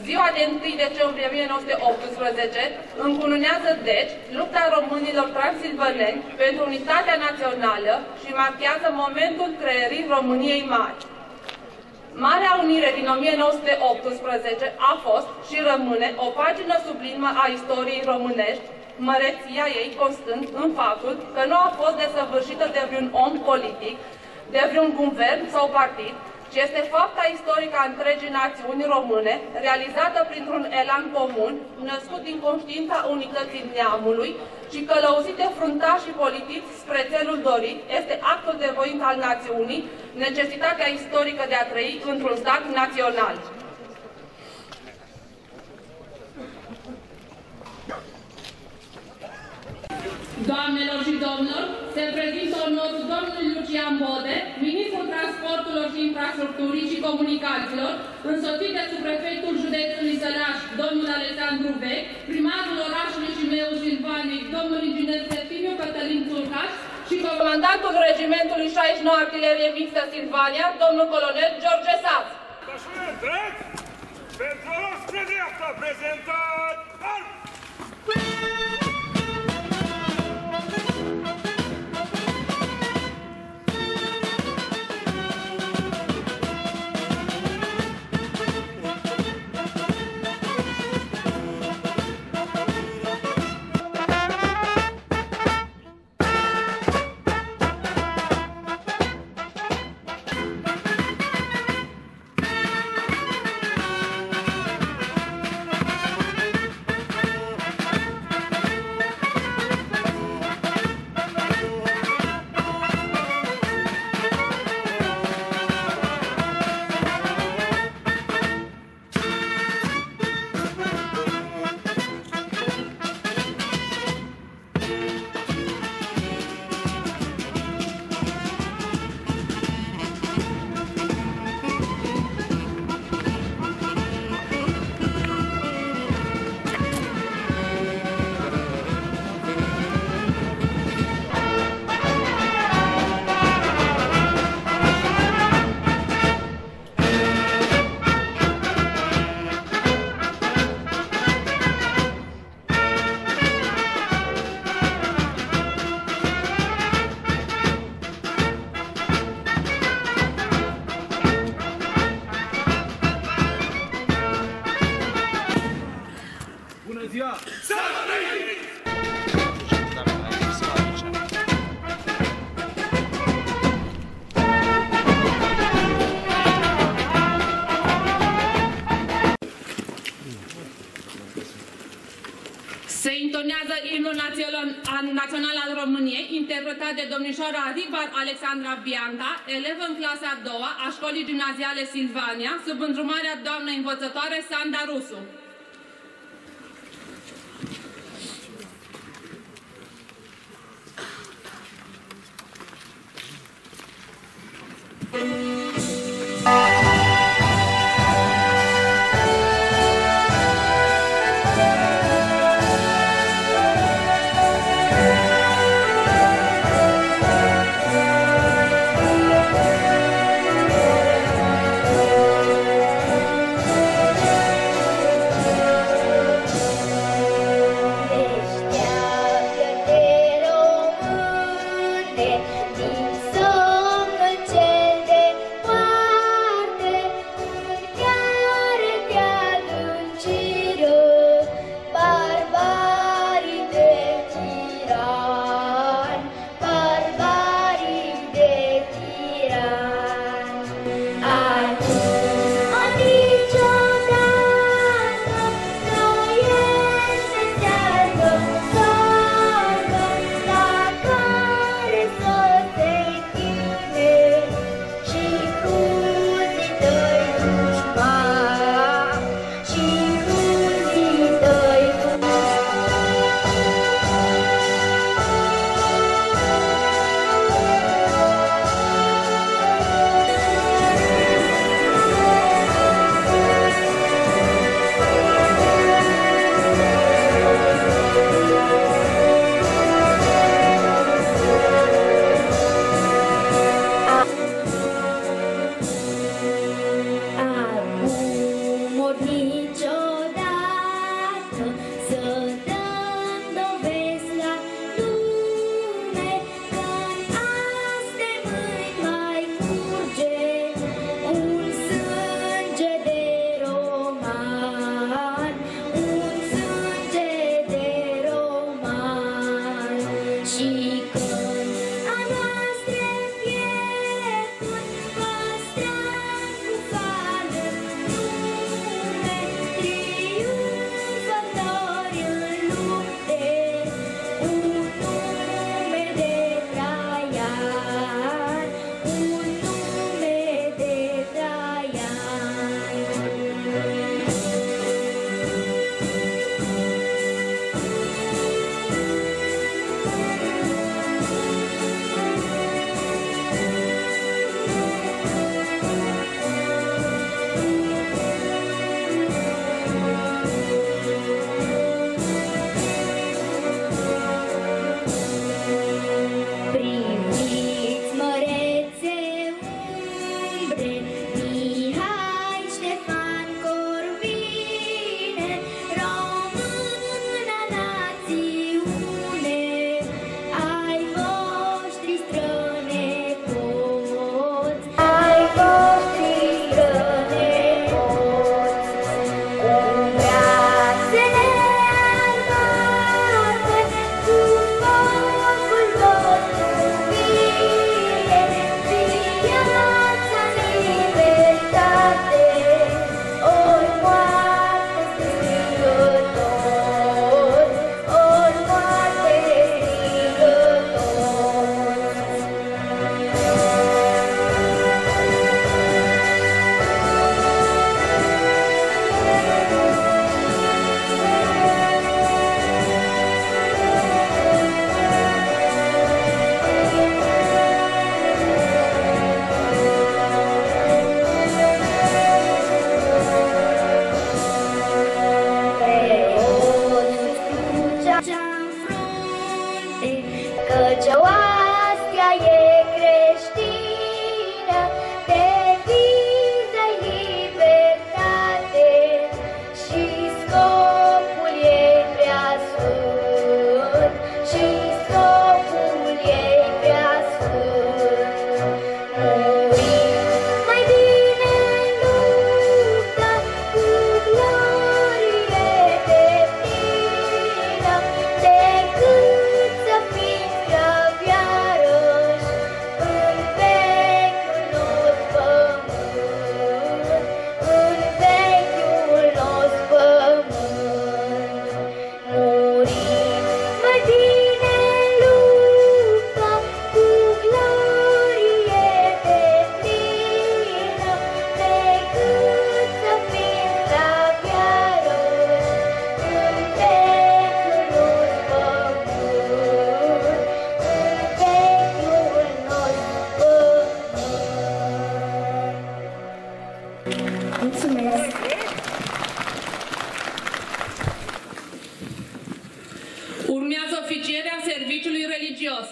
Ziua de 1 decembrie 1918 încununează, deci, lupta românilor transilvaneni pentru unitatea națională și marchează momentul creării României Mari. Marea Unire din 1918 a fost și rămâne o pagină sublimă a istoriei românești, măreția ei constând în faptul că nu a fost desăvârșită de vreun om politic, de vreun guvern sau partid, ci este fapta istorică a întregii națiuni române, realizată printr-un elan comun, născut din conștiința unității neamului și călăuzit de fruntașii politici spre țelul dorit, este actul de voință al națiunii, necesitatea istorică de a trăi într-un stat național. Doamnelor și domnilor, se prezintă onorul domnului Lucian Bode, ministrul transporturilor și infrastructurii și comunicațiilor, însoțit de subprefectul județului Sălaș, domnul Alexandru Vechi, primarul orașului și meu Silvanic, domnul inginer Sertiniu Cătălin Țurcaș și comandantul regimentului 69 Artilerie Mixtă Silvania, domnul colonel George Saz. Așa întreg, pentru 11 a prezentat Se intonează imnul național al României, interpretat de domnișoara Rivar Alexandra Bianca, elevă în clasa a doua a școlii gimnaziale Silvania, sub îndrumarea doamnei învățătoare Sanda Rusu. Một ni cho religios.